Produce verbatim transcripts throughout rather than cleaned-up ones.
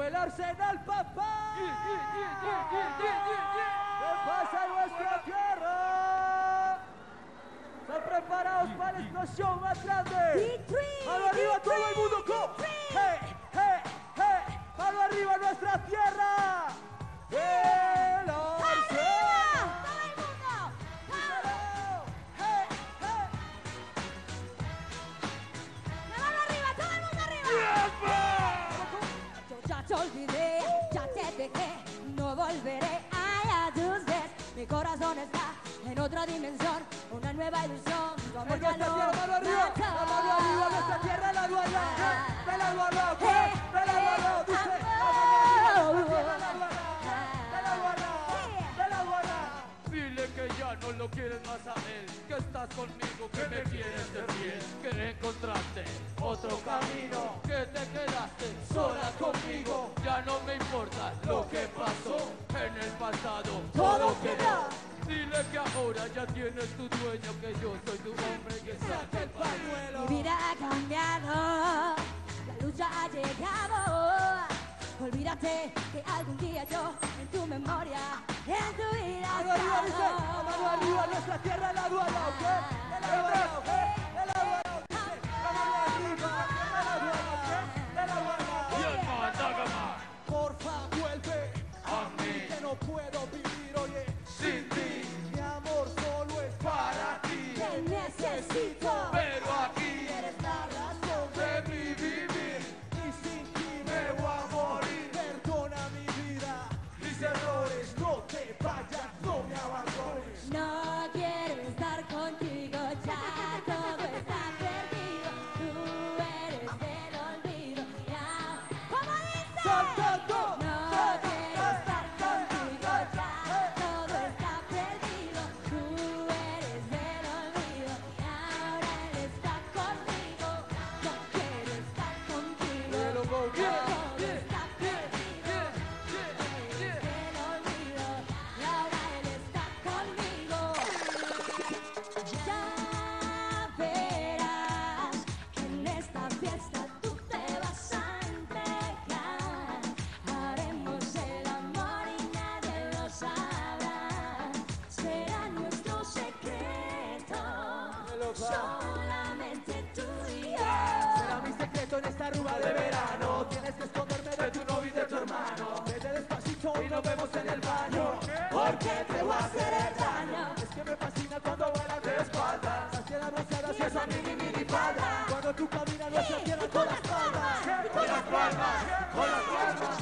el Arsenal, papá. ¿Qué pasa en nuestra tierra? ¿Están preparados para la explosión más grande? ¡Mano arriba todo el mundo! ¡Go! ¡Hey, hey, hey! ¡Mano arriba nuestra tierra! ¡El Arsenal! ¡Todo el mundo! ¡Hey, hey! ¡La mano arriba! ¡Todo el mundo arriba! Yo ya te olvidé, ya te dejé, no volveré a tus besos. Mi corazón está en otra dimensión, una nueva ilusión. Tu amor ya no mano arriba, la mano arriba, nuestra tierra, la aduana. ¡De la aduana! ¡De la aduana! Dice, la mano arriba, nuestra tierra, la aduana. ¡De la aduana! ¡De la aduana! Dile que ya no lo quieres más a él, que estás conmigo, que me quieres de fiel, que encontraste otro camino, que te quedaste sola conmigo. Ya no me importa lo que pasó en el pasado, todo quedó. Dile que ahora ya tienes tu dueño, que yo soy tu hombre, que saca el pañuelo. Mi vida ha cambiado, la lucha ha llegado. Olvídate que algún día yo en tu memoria, en tu vida Mano arriba, dice, la mano arriba, nuestra tierra, la aduana, ¿ok? De la aduana, ¿ok? De la aduana, dice, la mano arriba, de la aduana, ¿ok? De la aduana. Y el Mandagama, Porfa, vuelve a mí, que no puedo vivir, oye. sin ti, Mi amor solo es para ti, te necesito. pero aquí eres la razón de mi vivir, y sin ti me voy a morir. perdona mi vida. Mis errores, no te vayas, no me abandones. No quiero estar contigo, ya todo está perdido. Tú eres el olvido, ya. ¿Cómo dice? ¡Saltando! No quiero estar contigo, ya todo está perdido. Tú eres el olvido y ahora él está conmigo. Yo quiero estar contigo. Pero go, yeah, Todo yeah, está perdido. Eres el olvido y ahora él está conmigo. Ya verás que en esta fiesta tú te vas a entregar. Haremos el amor y nadie lo sabrá. Será nuestro secreto, solamente tú y yo. Será mi secreto en esta rumba de verano. Tienes que esconderme de tu novio y de tu hermano. Vete despacito y nos vemos en el baño. Porque te voy a hacer el daño. Es que me fascina cuando bailas de espaldas. Hacia la bronceada, hacia esa mini mini falda. Cuando tú caminas nuestra tierra con las palmas. Con las palmas, con las palmas.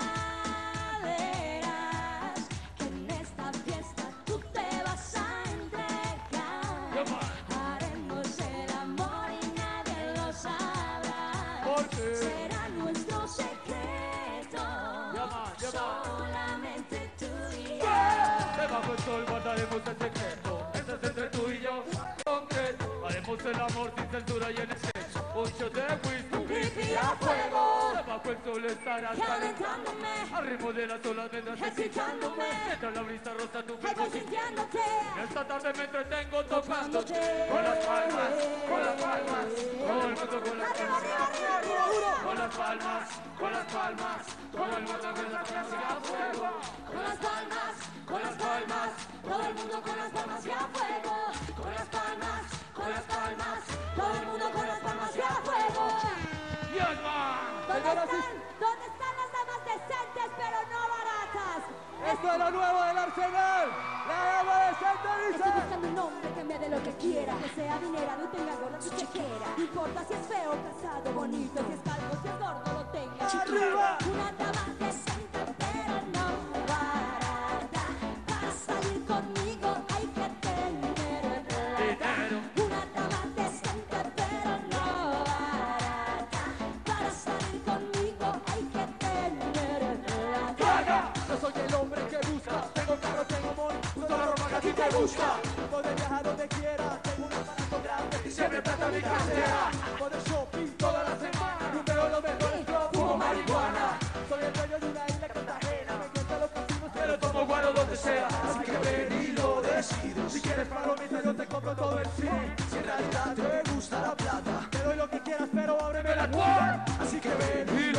Ya verás que en esta fiesta tú te vas a entregar. Haremos el amor y nadie lo sabrá. ¿Por qué? Será nuestro secreto, Llama, llama. solamente tú y yo. Debajo el sol guardaremos el secreto, eso es entre tú y yo, concreto. Haremos el amor sin censura y en exceso. Un shot de whisky, un Creepy a fuego, debajo el sol estarás calentando. calentándome, Al ritmo de las olas vendrás excitándome. mientras la brisa rosa tu Algo cuerpo. sintiéndote. Esta tarde me entretengo tocándote con las palmas, con las palmas, todo el mundo con las Arriba, palmas, arriba, arriba, arriba, arriba. con las palmas, con las palmas, todo el mundo con las palmas y a fuego, Con las palmas, con las palmas, todo el mundo con las palmas y a fuego. Con las palmas, con las palmas, todo el mundo con las palmas y a fuego. Yes, man. ¿Dónde Señoras y- están? ¿Dónde están las damas decentes pero no baratas? Esto es lo nuevo del Arsenal. La dama decente Estoy dice. buscando un hombre que me dé lo que quiera, que sea adinerado y tenga gorra su chequera. No importa si es feo, casado, bonito, si es calvo, si es gordo, lo tenga. Arriba. Una dama decente pero no barata. Para salir conmigo hay que tener plata. Una dama decente pero no barata. Para salir conmigo hay que tener plata. Yo soy el hombre que buscas. Tengo carro, tengo amor, uso la ropa que a ti te gusta. Poder viajar donde quiera, tengo un aparato grande y siempre plata en mi cartera. Poder shopping toda la semana, rumeo los mejores clubs, fumo marihuana. Soy el dueño de una isla cartagena, me encantan los casinos, pero tomo guaro donde sea. Así que ven y lo decido. Si quieres palomitas yo te compro todo el cine. Si en realidad te gusta la plata, te doy lo que quieras pero ábreme la cual. Así que ven y lo decido.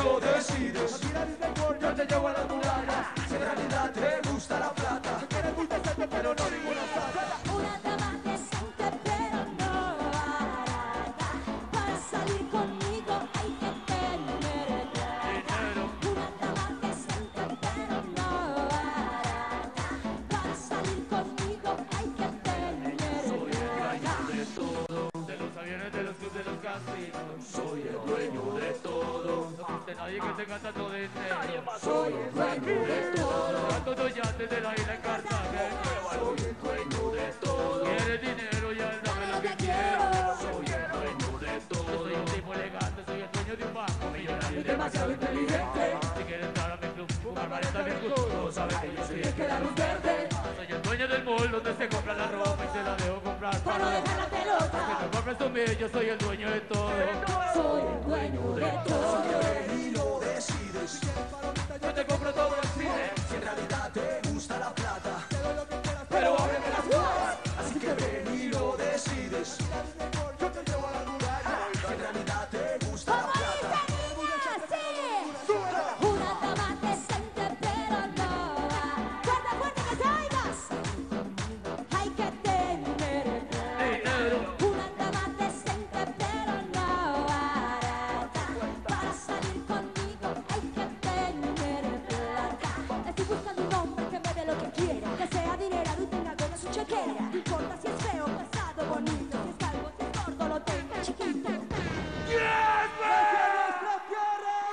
decides. Yo te llevo a las murallas. Si en realidad te gusta la plata. Si quieres muy decente pero no ninguna santa. Una dama decente pero no barata. Para salir conmigo hay que tener plata. Una dama decente pero no barata. Para salir conmigo hay que tener plata. De todo, de los aviones, de los clubes, de los casinos. Soy el dueño de todo. No existe nadie que tenga tanto dinero. Soy el dueño de todo. Tanto dos yates de la isla en Cartagena. Soy el dueño de todo. Quiere dinero y él dame lo que quiero. Soy el dueño de todo. Soy un tipo elegante, soy el dueño de un banco millonario y demasiado inteligente. Si quieres entrar a mi club, jugar vareta bien club. Todos saben que yo soy el que da luz verde. Soy el dueño del mall donde se compra la ropa y se la dejo comprar Para no dejar la pelota. que te compres tú mío, yo soy el dueño de todo. Soy el dueño de todo. Y lo decides. Yo te compro todo el cine. Si en realidad te gusta la plata. Pero ábreme las puertas. Así que ven y lo decides. Yo te llevo a la muralla. Si en realidad te gusta la ¿Cómo plata. dice, niña? Sí. Una dama decente pero no fuerte, fuerte que se oigas. Hay que tener plata. Dinero. Una dama decente pero no barata. Para salir conmigo hay que tener plata. Estoy buscando un hombre que me dé lo que quiera, que sea adinerado y tenga con su chequera. No importa si es feo, pesado, bonito, si es calvo, si es gordo, lo tenga chiquito.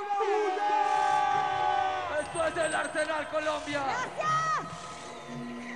Esto es el Arsenal Colombia. ¡Gracias!